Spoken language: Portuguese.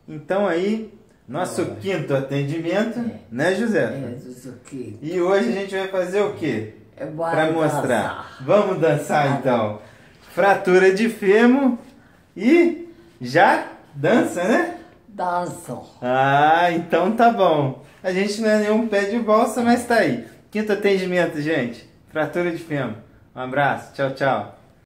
Então aí, nosso quinto atendimento, né, José? Isso aqui. E hoje a gente vai fazer o quê? Para mostrar. Dançar. Vamos dançar então. Fratura de fêmur e já dança, né? Dançam. Ah, então tá bom. A gente não é nenhum pé de bolsa, mas tá aí. Quinto atendimento, gente. Fratura de fêmur. Um abraço. Tchau, tchau.